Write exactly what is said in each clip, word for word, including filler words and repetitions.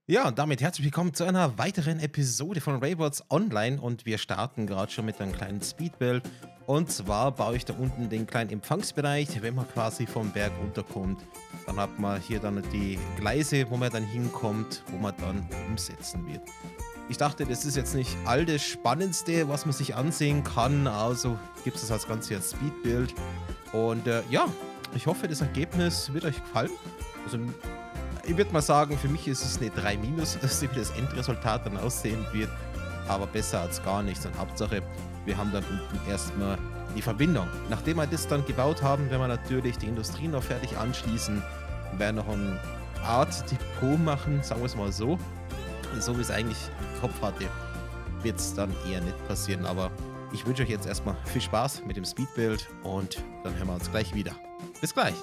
Ja, und damit herzlich willkommen zu einer weiteren Episode von Raybots Online und wir starten gerade schon mit einem kleinen Speedbuild. Und zwar baue ich da unten den kleinen Empfangsbereich, wenn man quasi vom Berg runterkommt. Dann hat man hier dann die Gleise, wo man dann hinkommt, wo man dann umsetzen wird. Ich dachte, das ist jetzt nicht all das Spannendste, was man sich ansehen kann, also gibt es das als Ganze als Speedbuild. Und äh, ja, ich hoffe, das Ergebnis wird euch gefallen. Also ich würde mal sagen, für mich ist es eine drei minus, wie das Endresultat dann aussehen wird. Aber besser als gar nichts. Und Hauptsache, wir haben dann unten erstmal die Verbindung. Nachdem wir das dann gebaut haben, werden wir natürlich die Industrie noch fertig anschließen. Wir werden noch eine Art Depot machen, sagen wir es mal so. Und so wie es eigentlich im Kopf hatte, wird es dann eher nicht passieren. Aber ich wünsche euch jetzt erstmal viel Spaß mit dem Speedbuild und dann hören wir uns gleich wieder. Bis gleich!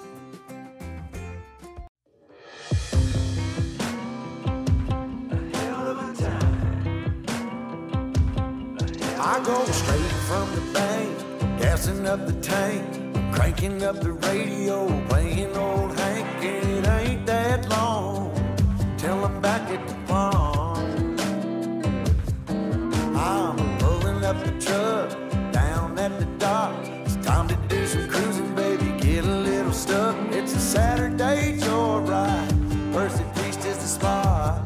I go straight from the bank, gassing up the tank, cranking up the radio, playing old Hank. It ain't that long till I'm back at the farm. I'm pulling up the truck down at the dock. It's time to do some cruising, baby, get a little stuck. It's a Saturday joyride, Percy Priest is the spot.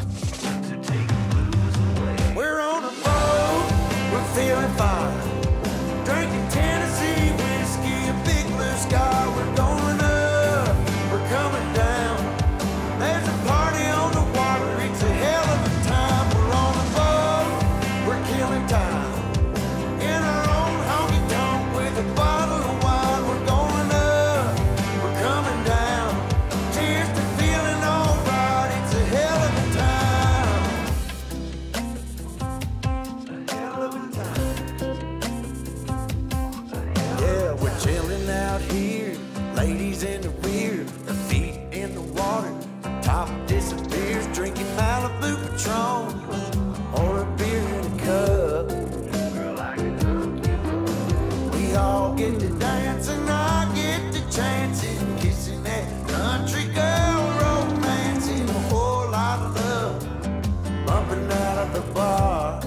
Feeling fine, drinking Tennessee whiskey, a big blue sky. We're going up, we're coming down. There's a party on the water, it's a hell of a time. We're on a boat, we're killing time. In our own honky tonk with a bottle of wine. We're going up, we're coming down. Cheers to feeling alright, it's a hell of a time. A hell of a time. Chilling out here, ladies in the rear, her feet in the water, her top disappears, drinking Malibu Patron or a beer in a cup. Girl, I can hook you up. We all get to dance and I get to chancing, kissing that country girl, romancing, a whole lot of love, bumping out of the bar.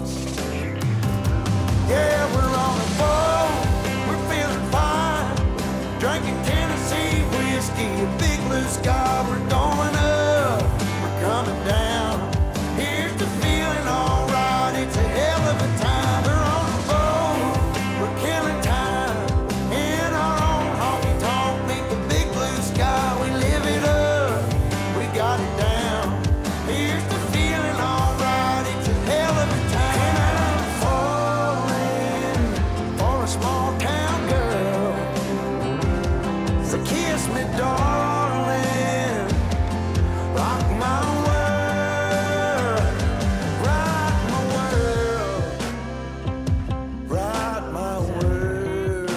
Yeah, we're on a boat. Drinking Tennessee whiskey, a big blue sky. We're going up, we're coming down. Here's the feeling alright, it's a hell of a time. We're on a boat, we're killing time. In our own honky tonk, meet the big blue sky. We live it up, we got it down. Here's the feeling alright, it's a hell of a time. I'm falling for a small town girl. So kiss me, darling, rock my world, rock my world, rock my world.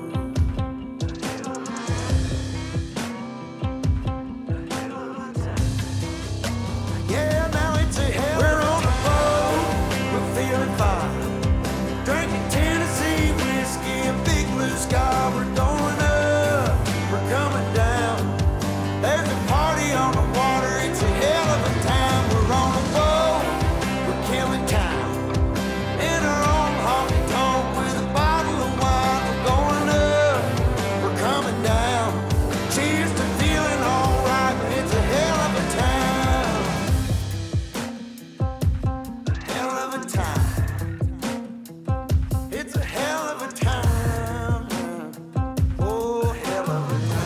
Yeah, now it's a hell. We're on a boat, we're feeling fine, drinking Tennessee whiskey, a big blue sky. We're going up, we're coming down. There's a party on the water, it's a hell of a time. We're on a boat, we're killing time. In our own honky tonk with a bottle of wine. We're going up, we're coming down. Cheers to feeling alright, it's a hell of a time. A hell of a time. It's a hell of a time. Oh, hell of a time.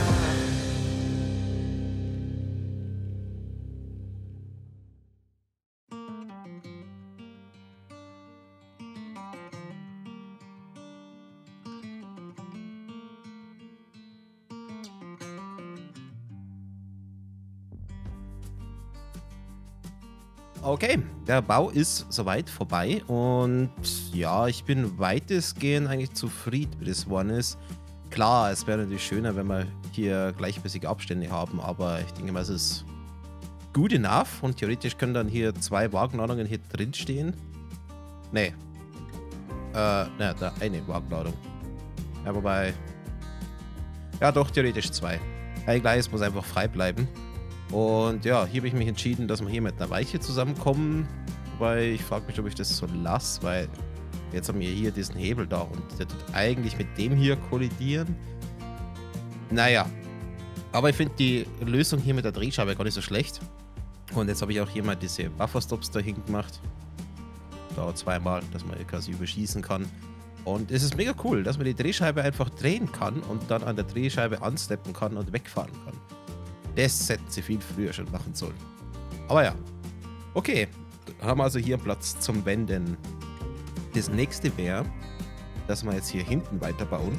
Okay, der Bau ist soweit vorbei und ja, ich bin weitestgehend eigentlich zufrieden, wie das geworden ist. Klar, es wäre natürlich schöner, wenn wir hier gleichmäßige Abstände haben, aber ich denke mal, es ist gut enough und theoretisch können dann hier zwei Wagenladungen hier drin stehen. Nee. Äh, ne, da eine Wagenladung. Ja, wobei. Ja, doch, theoretisch zwei. Ein Gleis muss einfach frei bleiben. Und ja, hier habe ich mich entschieden, dass wir hier mit einer Weiche zusammenkommen. Wobei ich frage mich, ob ich das so lasse, weil jetzt haben wir hier diesen Hebel da und der tut eigentlich mit dem hier kollidieren. Naja, aber ich finde die Lösung hier mit der Drehscheibe gar nicht so schlecht. Und jetzt habe ich auch hier mal diese Bufferstops dahin gemacht. Da zweimal, dass man quasi überschießen kann. Und es ist mega cool, dass man die Drehscheibe einfach drehen kann und dann an der Drehscheibe ansteppen kann und wegfahren kann. Das hätten sie viel früher schon machen sollen. Aber ja. Okay, haben wir also hier Platz zum Wenden. Das nächste wäre, dass wir jetzt hier hinten weiterbauen.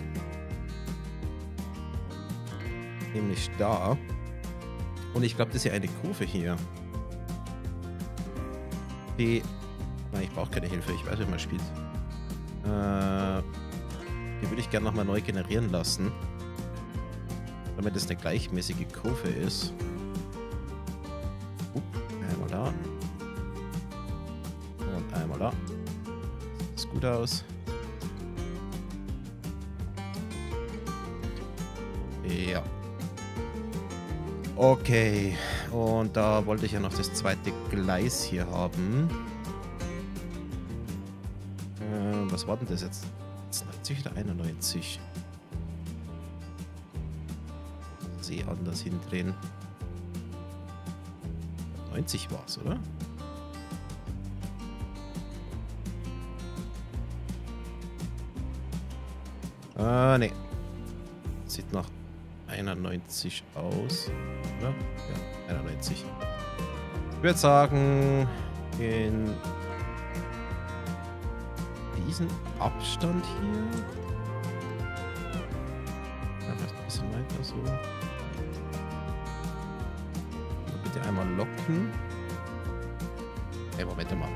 Nämlich da. Und ich glaube, das ist ja eine Kurve hier. Die... Nein, ich brauche keine Hilfe. Ich weiß, wie man spielt. Äh, die würde ich gerne nochmal neu generieren lassen. Damit es eine gleichmäßige Kurve ist. Uh, einmal da. Und einmal da. Sieht gut aus. Ja. Okay. Und da wollte ich ja noch das zweite Gleis hier haben. Äh, was war denn das jetzt? neunzig oder einundneunzig? See anders hindrehen. neunzig war es, oder? Ah, ne. Sieht nach einundneunzig aus, oder? Ja, einundneunzig. Ich würde sagen, in diesen Abstand hier. Ja, vielleicht ein bisschen weiter so. Bitte einmal locken. Ey, Moment mal.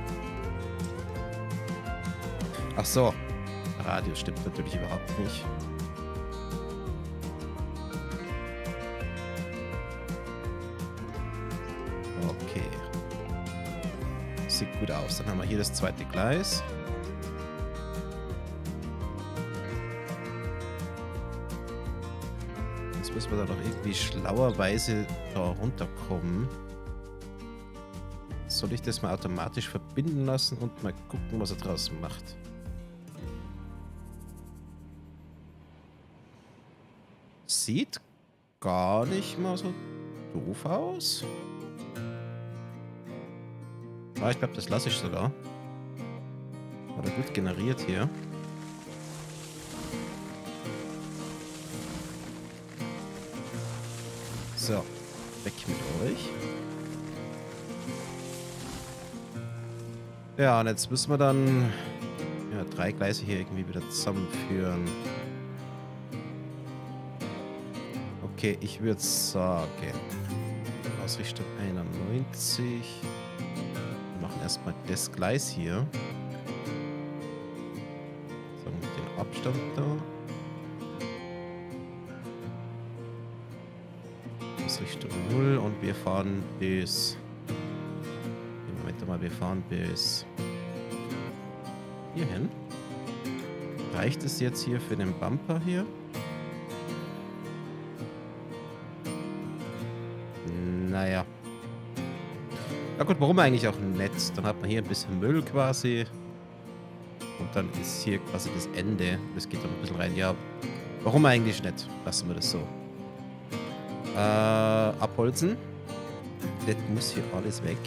Ach so. Radius stimmt natürlich überhaupt nicht. Okay. Sieht gut aus. Dann haben wir hier das zweite Gleis. Jetzt müssen wir da noch irgendwie schlauerweise da runterkommen. Soll ich das mal automatisch verbinden lassen und mal gucken, was er draus macht? Sieht gar nicht mal so doof aus. Ah, ich glaube, das lasse ich sogar. War da gut generiert hier. So, weg mit euch. Ja, und jetzt müssen wir dann ja, drei Gleise hier irgendwie wieder zusammenführen. Okay, ich würde sagen, Ausrichtung einundneunzig. Wir machen erstmal das Gleis hier. So, mit dem Abstand da. Ausrichtung null und wir fahren bis... Moment mal, wir fahren bis hierhin. Reicht es jetzt hier für den Bumper hier? Naja. Na gut, warum eigentlich auch nett? Dann hat man hier ein bisschen Müll quasi. Und dann ist hier quasi das Ende. Das geht dann ein bisschen rein. Ja, warum eigentlich nicht? Lassen wir das so. Äh, abholzen. Das muss hier alles weg.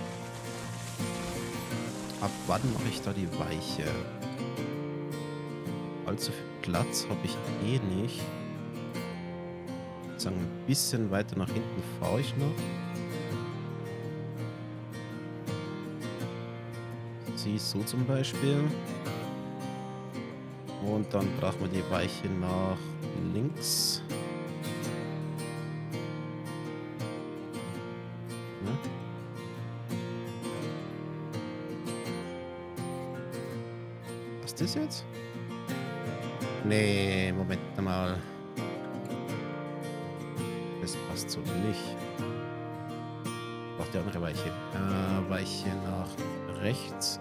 Ab wann mache ich da die Weiche? Allzu viel Platz habe ich eh nicht. Sagen, ein bisschen weiter nach hinten fahre ich noch. Sie so zum Beispiel. Und dann brauchen wir die Weiche nach links. Ja. Was ist das jetzt? Nee, Moment mal. Das passt so nicht. Braucht die andere Weiche. Äh, Weiche nach rechts.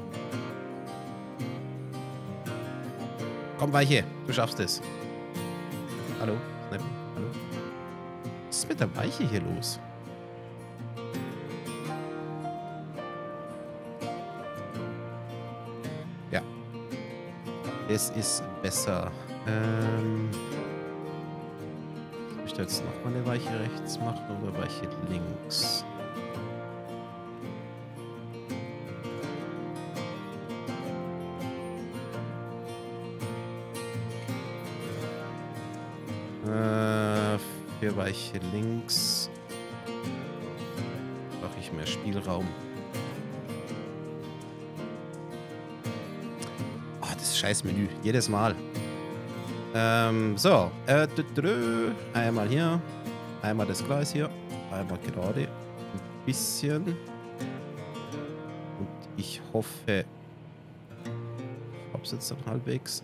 Komm, Weiche. Du schaffst es. Hallo? Snap. Hallo? Was ist mit der Weiche hier los? Es ist besser. Ähm, soll ich da jetzt nochmal eine Weiche rechts machen oder Weiche links? Äh, für Weiche links brauche ich mehr Spielraum. Oh, das scheiß Menü. Jedes Mal. Ähm, so. Äh, dü -dü. Einmal hier. Einmal das Gleis hier. Einmal gerade. Ein bisschen. Und ich hoffe, ich hab's jetzt dann halbwegs.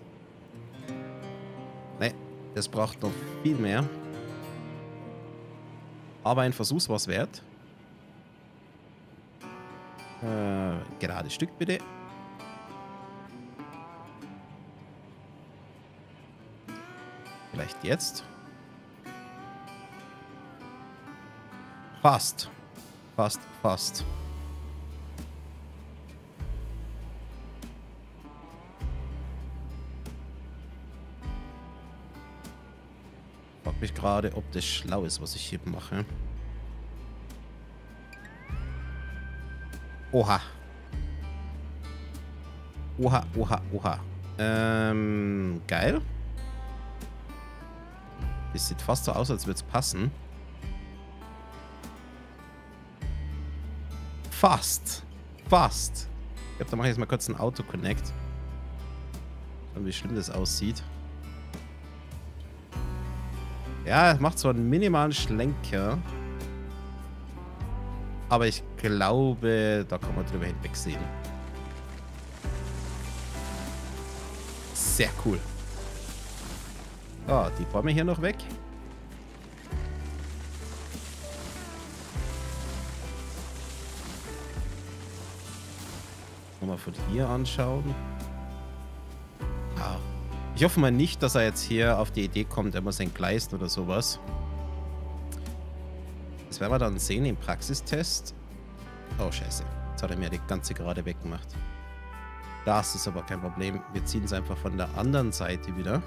Ne, das braucht noch viel mehr. Aber ein Versuch war's wert. Äh, gerades Stück bitte. Vielleicht jetzt. Fast. Fast, fast. Ich frage mich gerade, ob das schlau ist, was ich hier mache. Oha. Oha, oha, oha. Ähm, geil. Das sieht fast so aus, als würde es passen. Fast. Fast. Ich glaube, da mache ich jetzt mal kurz ein Auto-Connect. Schauen, wie schlimm das aussieht. Ja, es macht so einen minimalen Schlenker. Aber ich glaube, da kann man drüber hinwegsehen. Sehr cool. Ah, die Bäume hier noch weg. Nochmal von hier anschauen. Ah. Ich hoffe mal nicht, dass er jetzt hier auf die Idee kommt, er muss entgleisen oder sowas. Das werden wir dann sehen im Praxistest. Oh, scheiße. Jetzt hat er mir die ganze Gerade weggemacht. Das ist aber kein Problem. Wir ziehen es einfach von der anderen Seite wieder.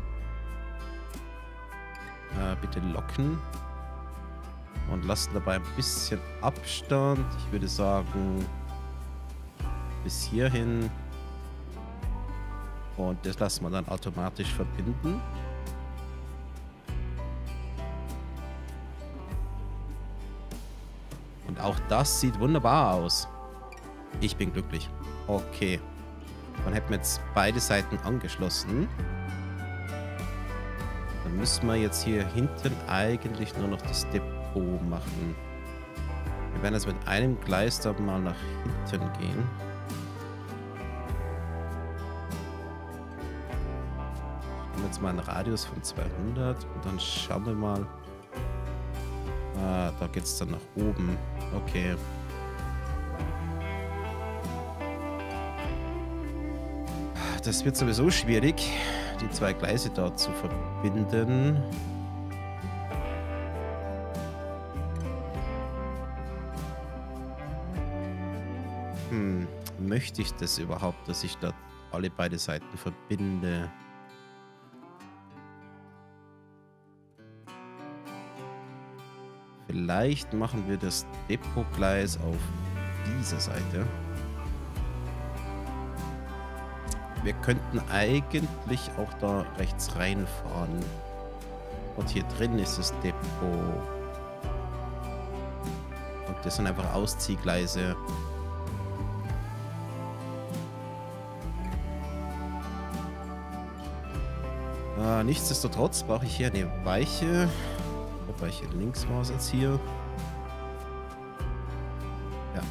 Äh, bitte locken. Und lassen dabei ein bisschen Abstand. Ich würde sagen, bis hierhin. Und das lassen wir dann automatisch verbinden. Und auch das sieht wunderbar aus. Ich bin glücklich. Okay. Dann hätten wir jetzt beide Seiten angeschlossen. Dann müssen wir jetzt hier hinten eigentlich nur noch das Depot machen. Wir werden jetzt mit einem Gleis da mal nach hinten gehen. Ich nehme jetzt mal einen Radius von zweihundert und dann schauen wir mal. Ah, da geht es dann nach oben. Okay. Das wird sowieso schwierig, die zwei Gleise da zu verbinden. Hm, möchte ich das überhaupt, dass ich da alle beide Seiten verbinde? Vielleicht machen wir das Depotgleis auf dieser Seite. Wir könnten eigentlich auch da rechts reinfahren. Und hier drin ist das Depot. Und das sind einfach Ausziehgleise. Äh, nichtsdestotrotz brauche ich hier eine Weiche. Weiche links war es jetzt hier. Ja.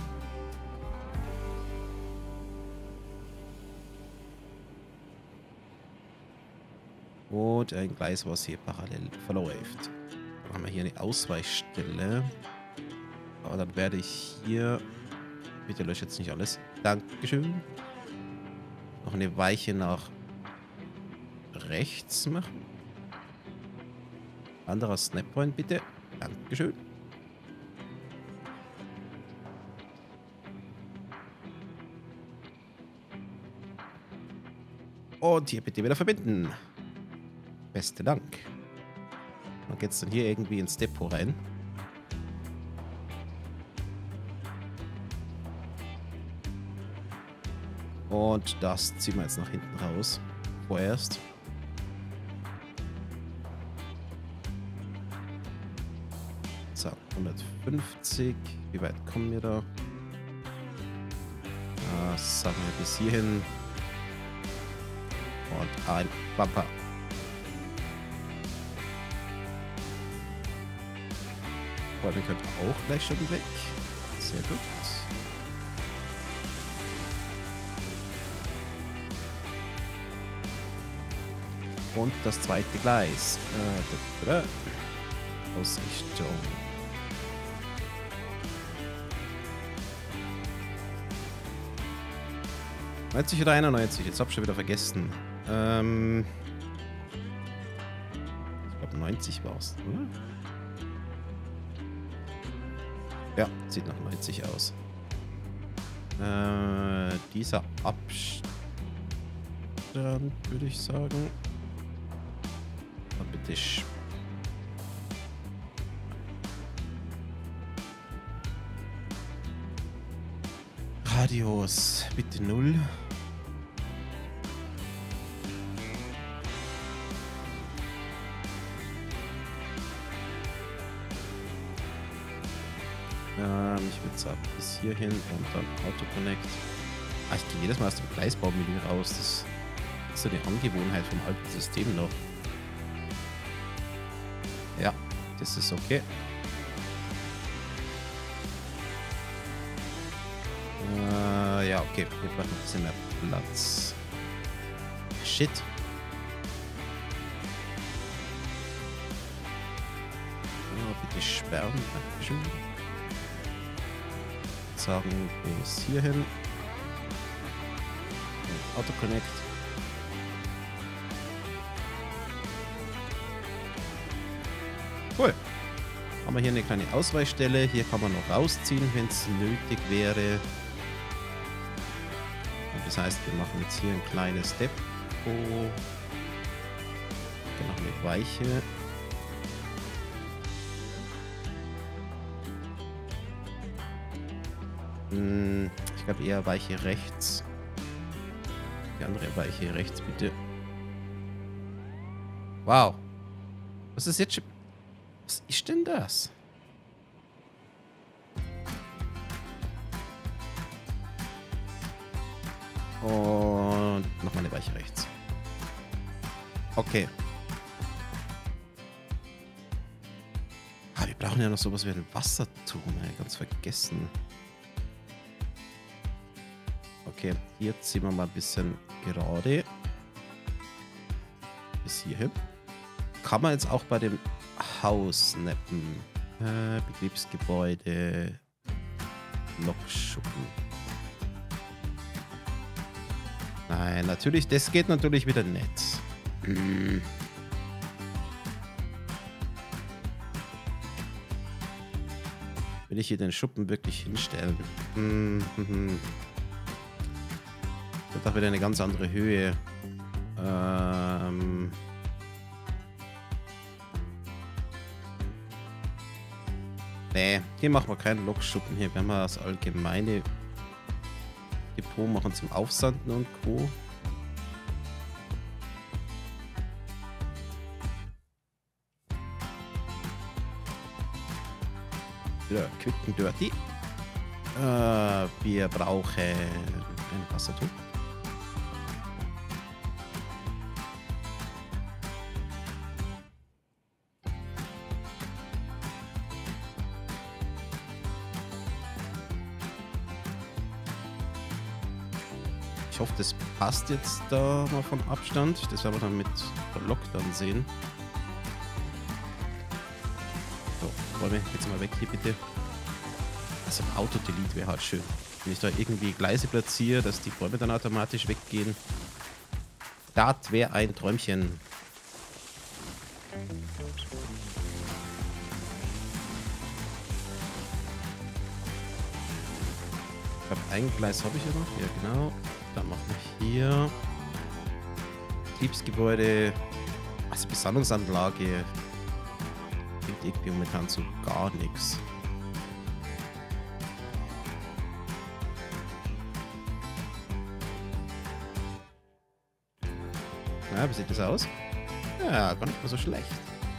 Und ein Gleis, was hier parallel verläuft. Dann haben wir hier eine Ausweichstelle. Aber dann werde ich hier... Bitte lösche jetzt nicht alles. Dankeschön. Noch eine Weiche nach rechts machen. Anderer Snappoint bitte. Dankeschön. Und hier bitte wieder verbinden. Besten Dank. Dann geht's dann hier irgendwie ins Depot rein. Und das ziehen wir jetzt nach hinten raus. Vorerst. So, hundertfünfzig. Wie weit kommen wir da? Das sagen wir bis hierhin. Und ein Bumper. Boah, den könnte auch gleich schon weg. Sehr gut. Und das zweite Gleis. Äh, da, da, da. Ausrichtung. neunzig oder einundneunzig? Jetzt hab ich schon wieder vergessen. Ähm. Ich glaube neunzig war es, oder? Ja, sieht nach neunzig aus. Äh, dieser Abstand, würde ich sagen. Bitte. Radius, bitte null. Ähm, ich würde sagen, bis hierhin und dann Autoconnect. Ah, ich gehe jedes Mal aus dem Gleisbaumenü raus. Das ist so eine Angewohnheit vom alten System noch. Ja, das ist okay. Äh, ja, okay. Wir brauchen ein bisschen mehr Platz. Shit. Oh, bitte sperren. Dankeschön. Sagen bis hierhin. Autoconnect. Cool. Haben wir hier eine kleine Ausweichstelle. Hier kann man noch rausziehen, wenn es nötig wäre. Und das heißt, wir machen jetzt hier ein kleines Depot. Dann noch eine Weiche. Hm, ich glaube eher Weiche rechts. Die andere Weiche rechts, bitte. Wow. Was ist jetzt schon... Was ist denn das? Und nochmal eine Weiche rechts. Okay. Ah, wir brauchen ja noch sowas wie ein Wasserturm. Ey, ganz vergessen. Okay, hier ziehen wir mal ein bisschen gerade. Bis hierhin. Kann man jetzt auch bei dem Haus snappen. Äh, Betriebsgebäude. Lokschuppen. Nein, natürlich, das geht natürlich wieder nicht. Hm. Will ich hier den Schuppen wirklich hinstellen? Hm, hm, hm. Das hat auch wieder eine ganz andere Höhe. Ähm... Nee, hier machen wir keinen Lokschuppen. Hier werden wir das allgemeine Depot machen zum Aufsanden und Co. Wieder quick and dirty. Äh, wir brauchen ein Wasserturm. Ich hoffe, das passt jetzt da mal vom Abstand. Das werden wir dann mit Block dann sehen. So, Räume, jetzt mal weg hier bitte. Also ein Auto-Delete wäre halt schön. Wenn ich da irgendwie Gleise platziere, dass die Bäume dann automatisch weggehen. Das wäre ein Träumchen. Ich glaube, ein Gleis habe ich ja noch. Ja, genau. Dann machen wir hier. Betriebsgebäude, also Besandungsanlage, bringt irgendwie momentan so gar nichts. Na, wie sieht das aus? Ja, gar nicht mal so schlecht.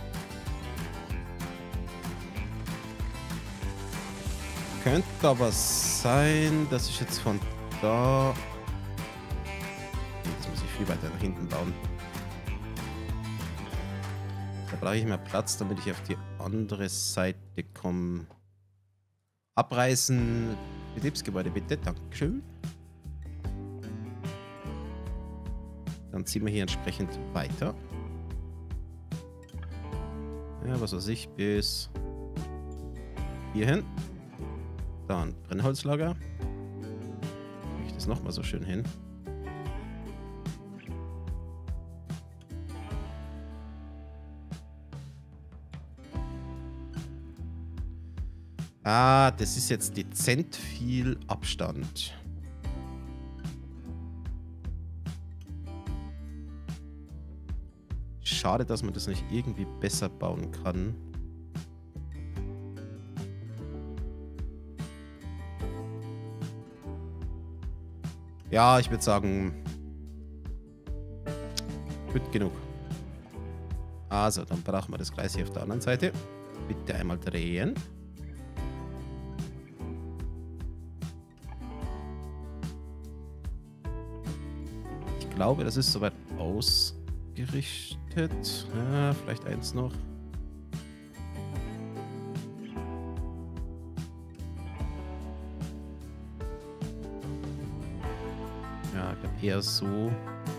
Könnte aber sein, dass ich jetzt von da... Jetzt muss ich viel weiter nach hinten bauen. Da brauche ich mehr Platz, damit ich auf die andere Seite komme. Abreißen. Betriebsgebäude bitte. Dankeschön. Dann ziehen wir hier entsprechend weiter. Ja, was weiß ich, bis hierhin. Dann Brennholzlager. Mache ich das nochmal so schön hin. Ah, das ist jetzt dezent viel Abstand. Schade, dass man das nicht irgendwie besser bauen kann. Ja, ich würde sagen, gut genug. Also, dann brauchen wir das gleich hier auf der anderen Seite. Bitte einmal drehen. Ich glaube, das ist soweit ausgerichtet. Ja, vielleicht eins noch. Ja, ich glaube eher so.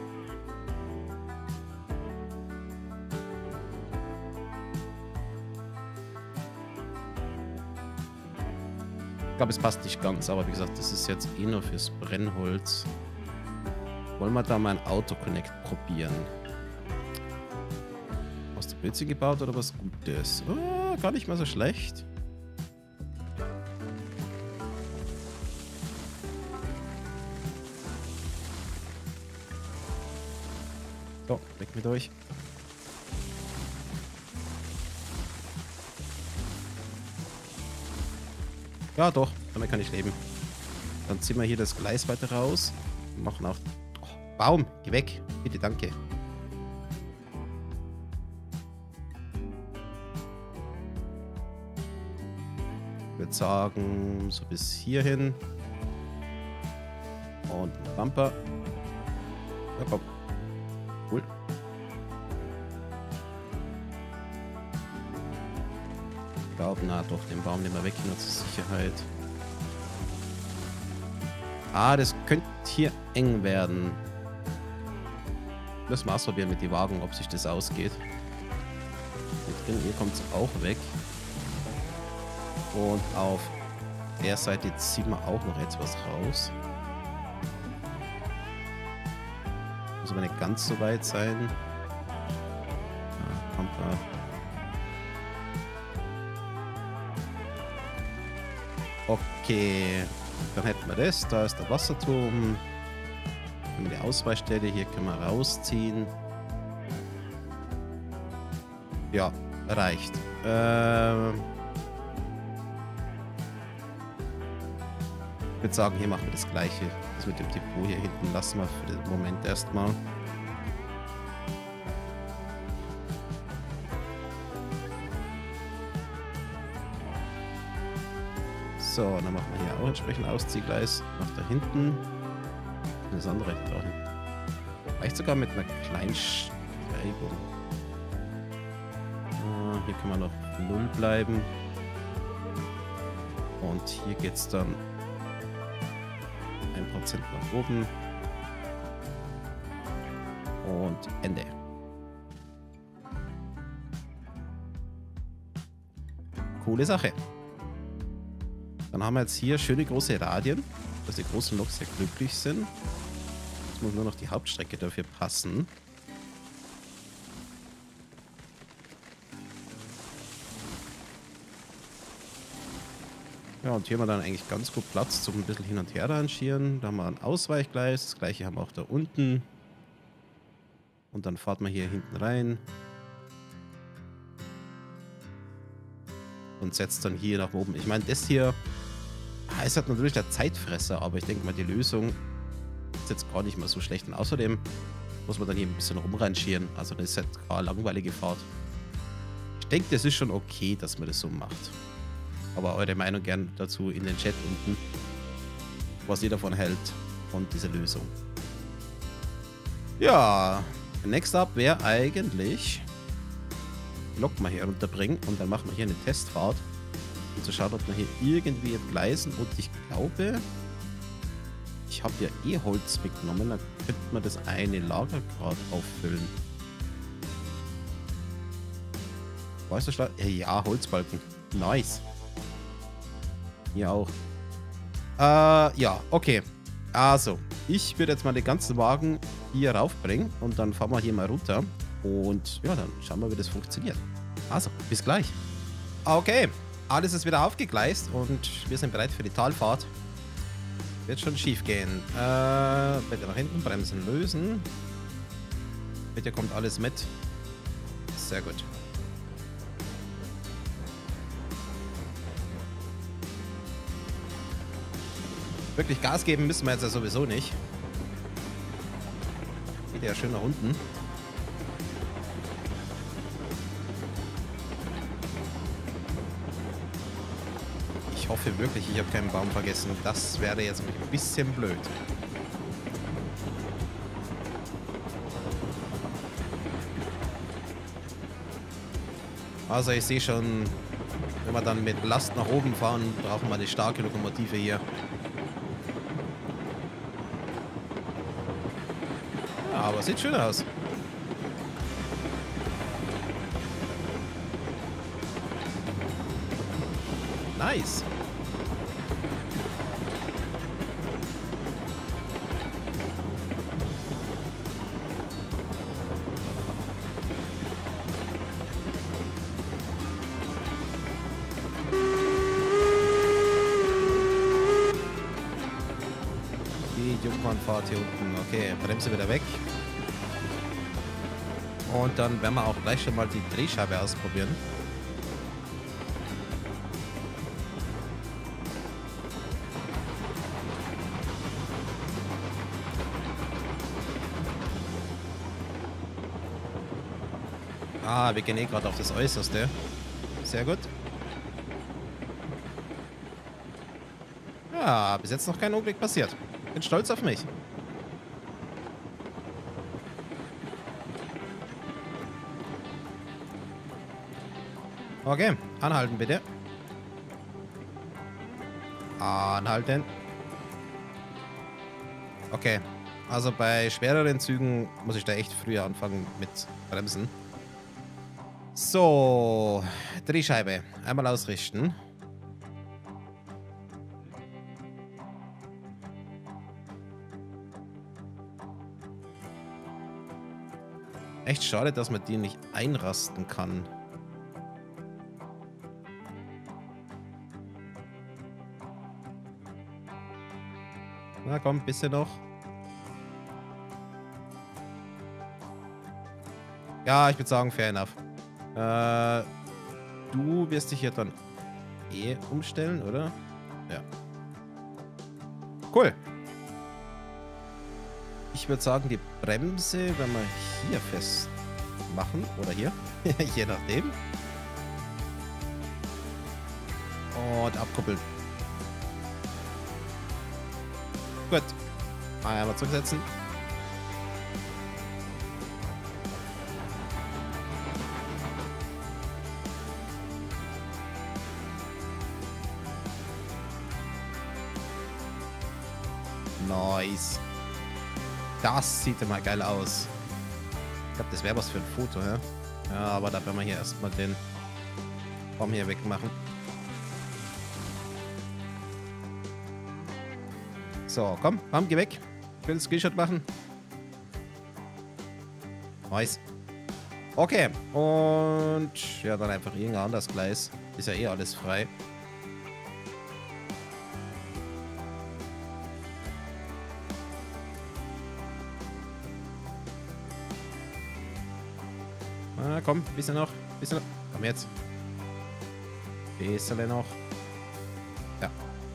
Ich glaube, es passt nicht ganz, aber wie gesagt, das ist jetzt eh nur fürs Brennholz. Wollen wir da mal ein Auto-Connect probieren? Aus der Blödsinn gebaut oder was Gutes? Oh, gar nicht mal so schlecht. So, weg mit euch. Ja, doch, damit kann ich leben. Dann ziehen wir hier das Gleis weiter raus. Und machen auch... Oh, Baum, geh weg. Bitte, danke. Ich würde sagen, so bis hierhin. Und ein Bumper. Ja, komm. Cool. Ich glaube, na doch, den Baum nehmen wir weg, nur zur Sicherheit. Ah, das könnte hier eng werden. Müssen wir ausprobieren mit den Wagen, ob sich das ausgeht. Hier drin, hier kommt es auch weg. Und auf der Seite ziehen wir auch noch etwas raus. Muss aber nicht ganz so weit sein. Ja, kommt da. Okay, dann hätten wir das. Da ist der Wasserturm. Die Ausweichstelle hier können wir rausziehen. Ja, reicht. Ähm ich würde sagen, hier machen wir das Gleiche. Das mit dem Depot hier hinten lassen wir für den Moment erstmal. So, dann machen wir hier auch entsprechend Ausziehgleis nach da hinten. Das andere da hinten. Vielleicht sogar mit einer kleinen Streibung. Uh, hier kann man noch null bleiben. Und hier geht es dann ein Prozent nach oben. Und Ende. Coole Sache. Dann haben wir jetzt hier schöne große Radien, dass die großen Loks sehr glücklich sind. Jetzt muss nur noch die Hauptstrecke dafür passen. Ja, und hier haben wir dann eigentlich ganz gut Platz zum ein bisschen hin und her rangieren. Da haben wir ein Ausweichgleis, das gleiche haben wir auch da unten. Und dann fahrt man hier hinten rein. Und setzt dann hier nach oben. Ich meine, das hier ah, ist halt natürlich der Zeitfresser, aber ich denke mal, die Lösung ist jetzt gar nicht mal so schlecht. Und außerdem muss man dann hier ein bisschen rumrangieren. Also das ist halt eine langweilige Fahrt. Ich denke, das ist schon okay, dass man das so macht. Aber eure Meinung gern dazu in den Chat unten, was ihr davon hält und diese Lösung. Ja, next up wäre eigentlich Lok mal hier runterbringen und dann machen wir hier eine Testfahrt, um zu schauen, ob wir hier irgendwie entgleisen. Und ich glaube, ich habe ja eh Holz mitgenommen, dann könnte man das eine Lager gerade auffüllen. Weißt du, Schlag? Ja, Holzbalken. Nice. Hier auch. Äh, ja, okay. Also, ich würde jetzt mal den ganzen Wagen hier raufbringen und dann fahren wir hier mal runter. Und ja, dann schauen wir, wie das funktioniert. Also, bis gleich. Okay, alles ist wieder aufgegleist und wir sind bereit für die Talfahrt. Wird schon schief gehen. Äh, bitte nach hinten, Bremsen lösen. Bitte kommt alles mit. Sehr gut. Wirklich Gas geben müssen wir jetzt ja sowieso nicht. Geht ja schön nach unten. Ich hoffe wirklich, ich habe keinen Baum vergessen. Das wäre jetzt ein bisschen blöd. Also ich sehe schon, wenn wir dann mit Last nach oben fahren, brauchen wir eine starke Lokomotive hier. Ja, aber sieht schön aus. Nice. Die Jungfernfahrt hier unten. Okay, Bremse wieder weg. Und dann werden wir auch gleich schon mal die Drehscheibe ausprobieren. Ah, wir gehen eh gerade auf das Äußerste. Sehr gut. Ja, bis jetzt noch kein Unglück passiert. Bin stolz auf mich. Okay, anhalten bitte. Anhalten. Okay, also bei schwereren Zügen muss ich da echt früher anfangen mit Bremsen. So, Drehscheibe. Einmal ausrichten. Echt schade, dass man die nicht einrasten kann. Na komm, ein bisschen noch. Ja, ich würde sagen, fair enough. Äh, du wirst dich hier dann eh umstellen, oder? Ja. Cool. Ich würde sagen, die Bremse werden wir hier festmachen. Oder hier. Je nachdem. Und abkuppeln. Gut. Einmal zurücksetzen. Nice. Das sieht immer geil aus. Ich glaube, das wäre was für ein Foto, ja? Ja, aber da werden wir hier erstmal den Baum hier wegmachen. So, komm, komm, geh weg. Ich will einen Screenshot machen. Nice. Okay, und ja, dann einfach irgendein anderes Gleis. Ist ja eh alles frei. Ah, komm, bisschen noch. Bisschen noch. Komm jetzt. Bisschen noch. Ja.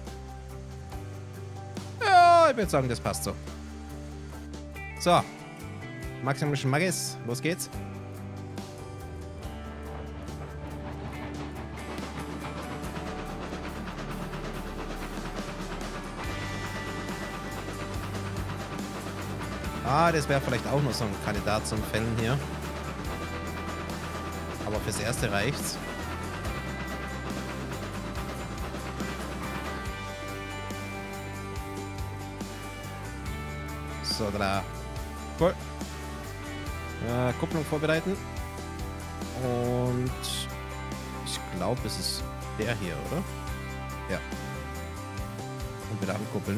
Ja, ich würde sagen, das passt so. So. Maximum Schmackes. Los geht's. Ah, das wäre vielleicht auch noch so ein Kandidat zum Fällen hier. Aber fürs Erste reicht's. So, da. Cool. Äh, Kupplung vorbereiten. Und ich glaube, es ist der hier, oder? Ja. Und wieder ankuppeln.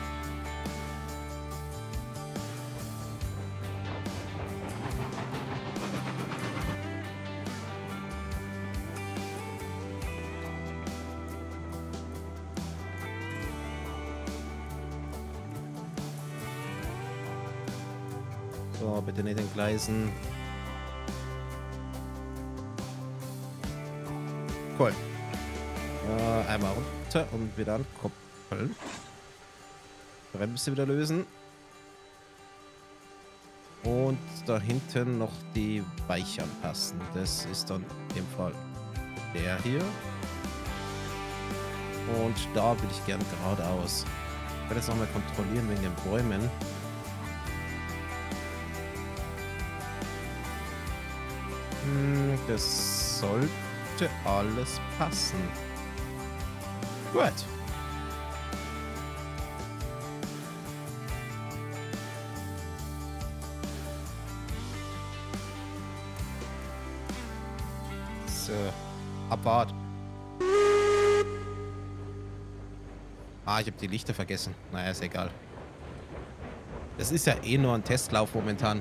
So, bitte nicht entgleisen. Cool. Äh, einmal runter und wieder ankuppeln. Bremse wieder lösen. Und da hinten noch die Weiche anpassen. Das ist dann in dem Fall der hier. Und da will ich gern geradeaus. Ich werde jetzt nochmal kontrollieren wegen den Bäumen. Das sollte alles passen. Gut. So, Abfahrt. Ah, ich habe die Lichter vergessen. Naja, ist egal. Das ist ja eh nur ein Testlauf momentan.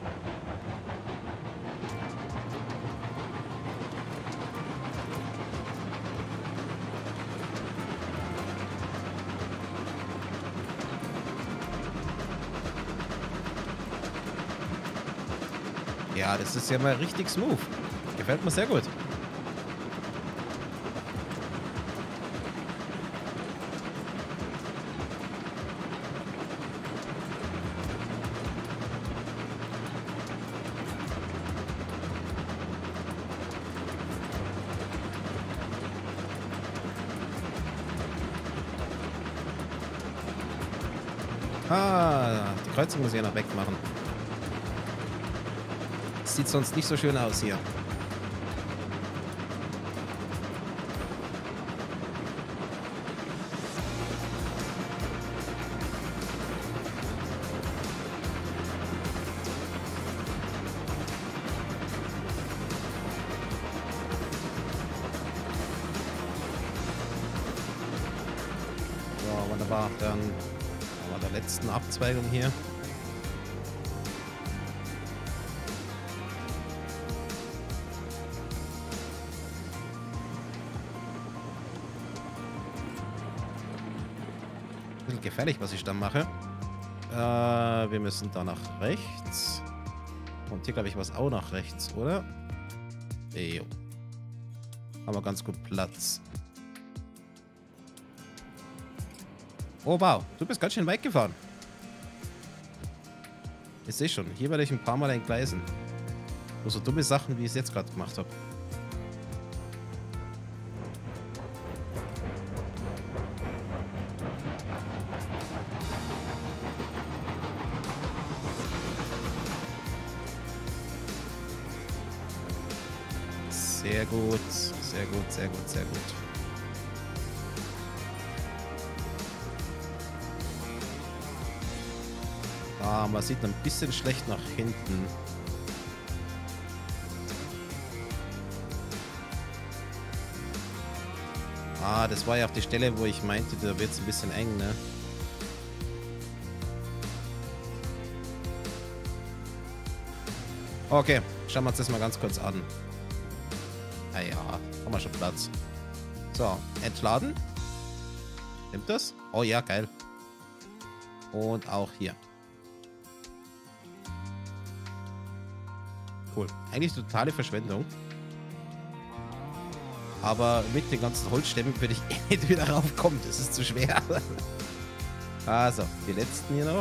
Ja, das ist ja mal richtig smooth. Gefällt mir sehr gut. Ah, die Kreuzung muss ich ja noch wegmachen. Sieht sonst nicht so schön aus hier. So, wunderbar. Dann haben wir der letzten Abzweigung hier. Gefährlich, was ich dann mache. Äh, wir müssen da nach rechts. Und hier, glaube ich, was auch nach rechts, oder? Jo. Haben wir ganz gut Platz. Oh, wow. Du bist ganz schön weit gefahren. Ich sehe schon. Hier werde ich ein paar Mal entgleisen. Nur so dumme Sachen, wie ich es jetzt gerade gemacht habe. Sehr gut, sehr gut, sehr gut, sehr gut. Ah, man sieht ein bisschen schlecht nach hinten. Ah, das war ja auf die Stelle, wo ich meinte, da wird es ein bisschen eng, ne? Okay, schauen wir uns das mal ganz kurz an. Ah ja, haben wir schon Platz. So, entladen. Nimmt das? Oh ja, geil. Und auch hier. Cool. Eigentlich totale Verschwendung. Aber mit den ganzen Holzstämmen würde ich eh nicht wieder raufkommen. Das ist zu schwer. Also, die letzten hier noch.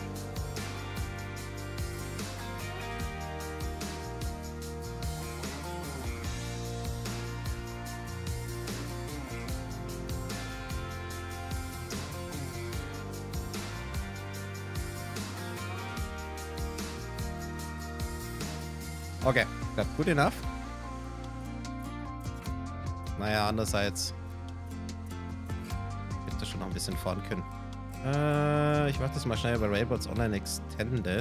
Okay, das gut enough. Naja, andererseits hätte schon noch ein bisschen fahren können. Äh, ich mache das mal schnell bei Railbots Online Extended.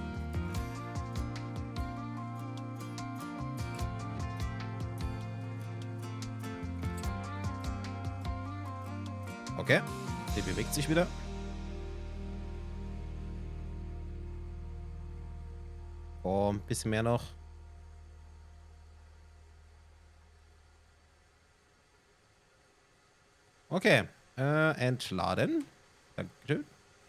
Okay, die bewegt sich wieder. Oh, ein bisschen mehr noch. Okay, äh, entladen. Dankeschön.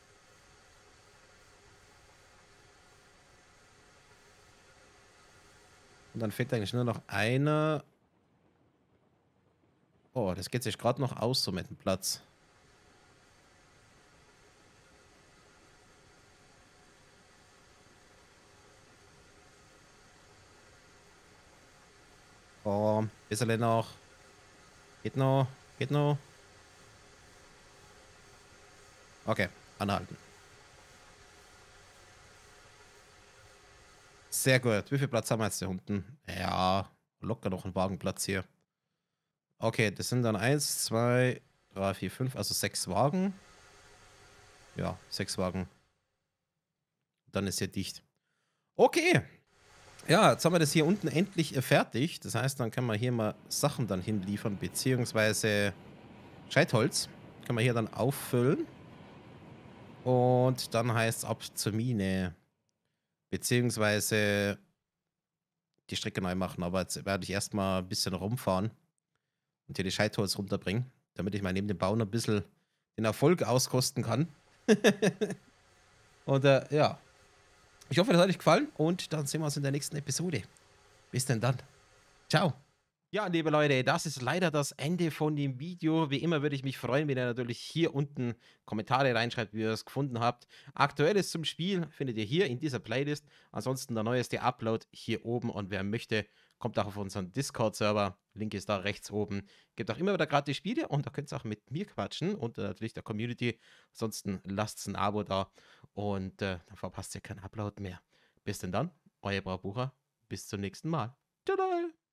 Und dann fehlt eigentlich nur noch eine. Oh, das geht sich gerade noch aus, so mit dem Platz. Oh, ein bisschen noch. Geht noch, geht noch. Okay, anhalten. Sehr gut. Wie viel Platz haben wir jetzt hier unten? Ja, locker noch ein Wagenplatz hier. Okay, das sind dann eins, zwei, drei, vier, fünf, also sechs Wagen. Ja, sechs Wagen. Dann ist hier dicht. Okay. Ja, jetzt haben wir das hier unten endlich fertig. Das heißt, dann können wir hier mal Sachen dann hinliefern, beziehungsweise Scheitholz. Können wir hier dann auffüllen. Und dann heißt es ab zur Mine. Beziehungsweise die Strecke neu machen. Aber jetzt werde ich erstmal ein bisschen rumfahren und hier die Scheitholz runterbringen, damit ich mal neben dem Bauen ein bisschen den Erfolg auskosten kann. Und äh, ja. Ich hoffe, das hat euch gefallen und dann sehen wir uns in der nächsten Episode. Bis denn dann. Ciao. Ja, liebe Leute, das ist leider das Ende von dem Video. Wie immer würde ich mich freuen, wenn ihr natürlich hier unten Kommentare reinschreibt, wie ihr es gefunden habt. Aktuelles zum Spiel findet ihr hier in dieser Playlist. Ansonsten der neueste Upload hier oben und wer möchte, kommt auch auf unseren Discord-Server. Link ist da rechts oben. Gibt auch immer wieder gratis Spiele und da könnt ihr auch mit mir quatschen und äh, natürlich der Community. Ansonsten lasst ein Abo da und äh, dann verpasst ihr keinen Upload mehr. Bis denn dann, euer Braubucher. Bis zum nächsten Mal. Tada!